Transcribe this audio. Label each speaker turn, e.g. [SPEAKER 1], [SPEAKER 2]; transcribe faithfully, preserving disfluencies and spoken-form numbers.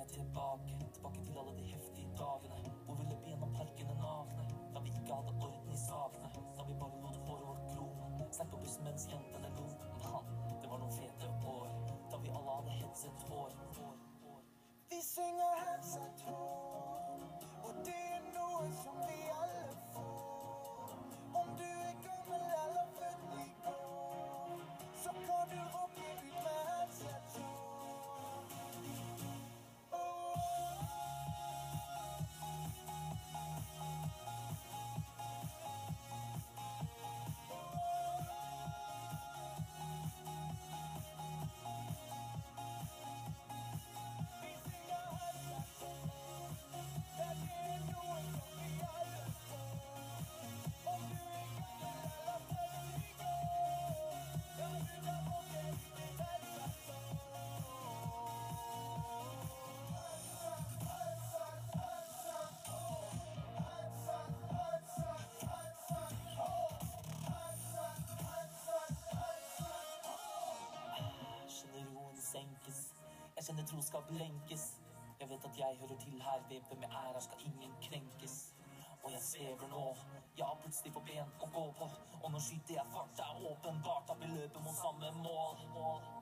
[SPEAKER 1] jeg tilbake, tilbake til alle de heftige dagene, hvor vi løp gjennom parkene nakne, da vi ikke hadde orden i sakene, da vi bare lot håret vårt gro, snakk på bussen mens jentene lo. Man, det var noen fete år, da vi alle hadde hetset hår.
[SPEAKER 2] Vi synger hetset hår, og det er noe som vi alle får. Om du er gammel eller født i går, så kan du råke ut med hetset hår.
[SPEAKER 1] Senkes. Jeg kjenner tro skal blenkes. Jeg vet at jeg hører til her, ved med ære skal ingen krenkes. Og jeg svever nå, jeg har plutselig på ben å gå på, og nå skyter jeg fart, det er åpenbart at vi løper mot samme mål.